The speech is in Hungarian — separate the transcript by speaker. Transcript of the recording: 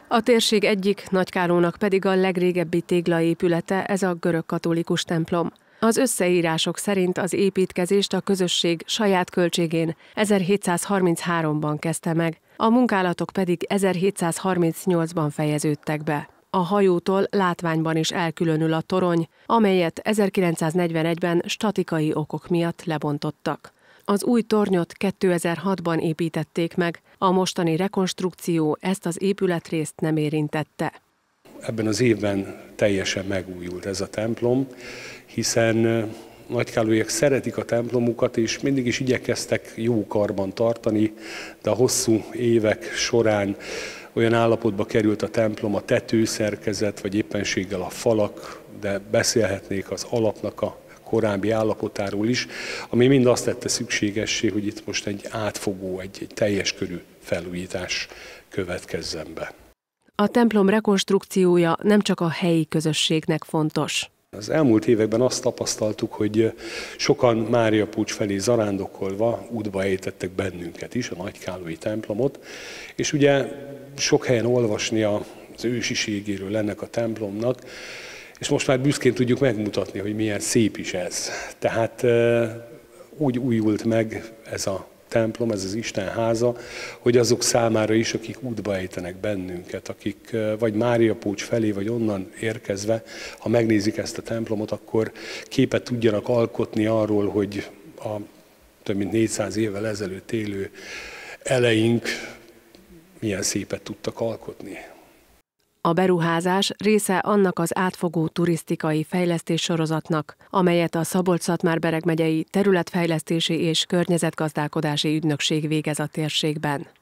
Speaker 1: A térség egyik, Nagykállónak pedig a legrégebbi téglaépülete, ez a görögkatolikus templom. Az összeírások szerint az építkezést a közösség saját költségén 1733-ban kezdte meg, a munkálatok pedig 1738-ban fejeződtek be. A hajótól látványban is elkülönül a torony, amelyet 1941-ben statikai okok miatt lebontottak. Az új tornyot 2006-ban építették meg, a mostani rekonstrukció ezt az épületrészt nem érintette.
Speaker 2: Ebben az évben teljesen megújult ez a templom, hiszen nagykállóiak szeretik a templomukat, és mindig is igyekeztek jó karban tartani, de a hosszú évek során olyan állapotba került a templom, a tetőszerkezet, vagy éppenséggel a falak, de beszélhetnék az alapnak a korábbi állapotáról is, ami mind azt tette szükségessé, hogy itt most egy átfogó, egy teljes körű felújítás következzen be.
Speaker 1: A templom rekonstrukciója nem csak a helyi közösségnek fontos.
Speaker 2: Az elmúlt években azt tapasztaltuk, hogy sokan Mária Pucs felé zarándokolva útba ejtettek bennünket is, a nagykállói templomot, és ugye sok helyen olvasni az ősiségéről ennek a templomnak, és most már büszkén tudjuk megmutatni, hogy milyen szép is ez. Tehát úgy újult meg ez a templom, ez az Isten háza, hogy azok számára is, akik útba ejtenek bennünket, akik vagy Mária Pucs felé, vagy onnan érkezve, ha megnézik ezt a templomot, akkor képet tudjanak alkotni arról, hogy a több mint 400 évvel ezelőtt élő eleink milyen szépet tudtak alkotni.
Speaker 1: A beruházás része annak az átfogó turisztikai fejlesztés sorozatnak, amelyet a Szabolcs-Szatmár-Bereg megyei területfejlesztési és környezetgazdálkodási ügynökség végez a térségben.